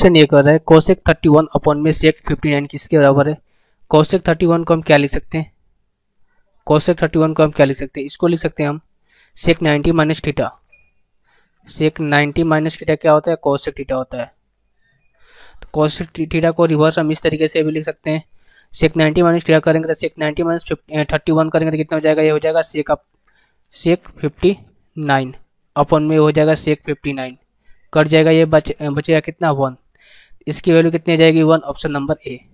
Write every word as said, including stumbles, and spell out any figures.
Question ये कर रहा है कोसेक थर्टी वन अपॉन में सेक फिफ्टी नाइन किसके बराबर है। कोसेक थर्टी वन को हम क्या लिख सकते हैं, कोसेक थर्टी वन को हम क्या लिख सकते हैं, इसको लिख सकते हैं हम sec ninety minus theta. Sec ninety minus theta क्या होता है, कोसेक थीटा होता है। तो कोसेक थीटा को रिवर्स हम इस तरीके से भी लिख सकते हैं, सेक नाइन्टी माइनस थीटा करेंगे तो sec ninety minus thirty one करेंगे तो कितना हो जाएगा, ये हो जाएगा sec up sec fifty nine upon में हो जाएगा सेक फिफ्टी नाइन, कट जाएगा, ये बच बचेगा कितना वन, इसकी वैल्यू कितनी आ जाएगी वन, ऑप्शन नंबर ए।